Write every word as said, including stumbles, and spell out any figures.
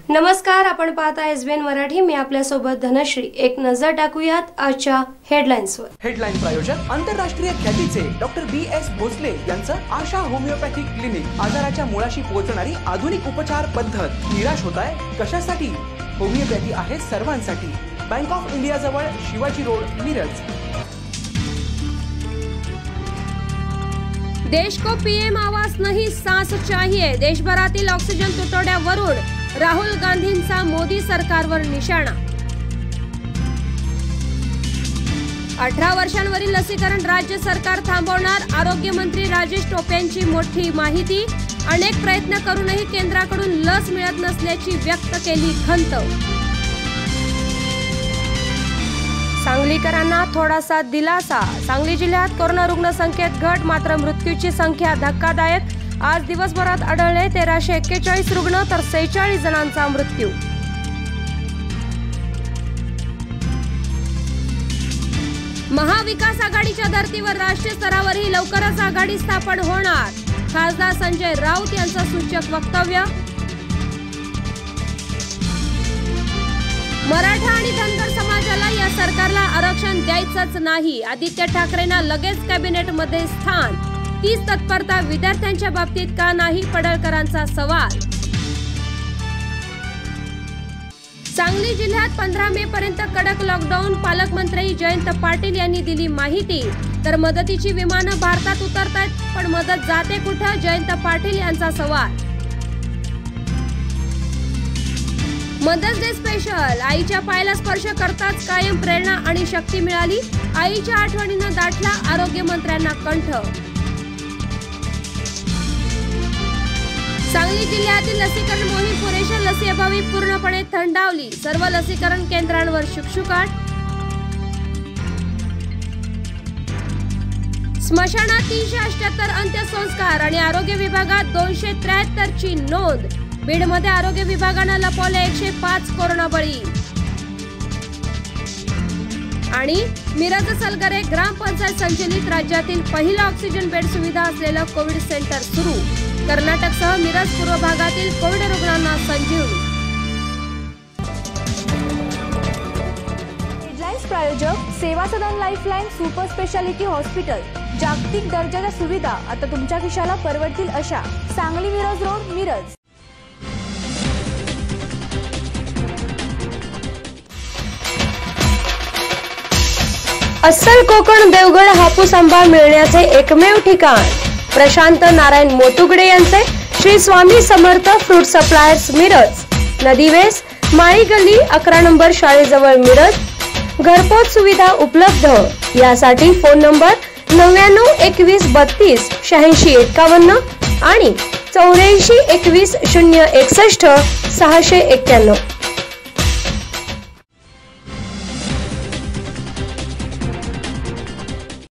नमस्कार, आपण पाहता एसबीएन मराठी. मी आपल्या सोबत धनश्री. एक नजर टाकूयात आजच्या हेडलाईन्सवर. हेडलाईन प्रायोजक आंतरराष्ट्रीय ख्यातीचे डॉक्टर बी एस भोसले यांचं आशा होमिओपॅथिक क्लिनिक. आजाराच्या मुळाशी पोहोचणारी आधुनिक उपचार पद्धत. निराश होताय कशासाठी? होमिओपॅथी आहे सर्वांसाठी. बँक ऑफ इंडिया जवळ शिवाजी रोड, मिरज. देश को पीएम आवास नहीं सांस चाहिए. देशभरातील ऑक्सिजन तुटवड्यावरून राहुल गांधींचा मोदी सरकारवर निशाणा. अठरा वर्षांवरील लसीकरण राज्य सरकार थांबवणार. आरोग्य मंत्री राजेश टोपेंची मोठी माहिती. अनेक प्रयत्न करूनही केंद्राकडून लस मिळत नसल्याची व्यक्त केली खंत. सांगलीकरांना थोडासा दिलासा. सांगली जिल्ह्यात कोरोना रुग्ण संख्येत घट, मात्र मृत्यूची संख्या धक्कादायक. आज दिवसभरात आढळले तेराशे एक्केचाळीस रुग्ण, तर सेहेचाळीस जणांचा मृत्यू. महाविकास आघाडीच्या धर्तीवर राष्ट्रीय स्तरावरही लवकरच आघाडी स्थापन होणार. खासदार संजय राऊत यांचं सूचक वक्तव्य. मराठा आणि धनगर समाजाला या सरकारला आरक्षण द्यायचंच नाही. आदित्य ठाकरेंना लगेच कॅबिनेटमध्ये स्थान. तीच तत्परता विद्यार्थ्यांच्या बाबतीत का नाही, पडळकरांचा सवाल. सांगली जिल्ह्यात पंधरा मे पर्यंत कडक लॉकडाऊन. पालकमंत्री जयंत पाटील यांनी दिली माहिती. तर मदतीची विमानं भारतात उतरतात, पण मदत जाते कुठं, जयंत पाटील यांचा सवाल. Mother's day special. आईच्या पायाला स्पर्श करताच कायम प्रेरणा आणि शक्ती मिळाली. आईच्या आठवणीनं दाटला आरोग्य मंत्र्यांना कंठ. सांगली जिल्ह्यातील लसीकरण मोहीम पुरेशा लसीअभावी पूर्णपणे थंडावली. सर्व लसीकरण केंद्रांवर शुकशुकाट. स्मशानात तीनशे अठ्याहत्तर अंत्यसंस्कार आणि आरोग्य विभागात दोनशे त्र्याहत्तर ची नोंद. बीडमध्ये आरोग्य विभागानं लपवले एकशे पाच कोरोना बळी. आणि मिरज सलगरे ग्रामपंचायत संचलित राज्यातील पहिलं ऑक्सिजन बेड सुविधा असलेलं कोविड सेंटर सुरू. कर्नाटकसह मिरज पूर्व भागातील कोविड रुग्णांना संजीवनी. हेडलाईन्स प्रायोजक Seva Sadan lifeline super speciality hospital. जागतिक दर्जाच्या सुविधा आता तुमच्या खिशाला परवडतील अशा. सांगली मिरज रोड, मिरज. अस्सल कोकण देवगड हापूस आंबा मिळण्याचे एकमेव ठिकाण. प्रशांत नारायण मोतुगडे यांचे श्री स्वामी समर्थ फ्रूट सप्लायर्स, मिरज. नदीवेस, माळी गल्ली, अकरा नंबर शाळेजवळ, मिरज. घरपोच सुविधा उपलब्ध. यासाठी फोन नंबर नव्याण्णव एकवीस बत्तीस शहाऐंशी एकावन्न आणि चौऱ्याऐंशी एकवीस शून्य एकसष्ट सहाशे एक्क्याण्णव.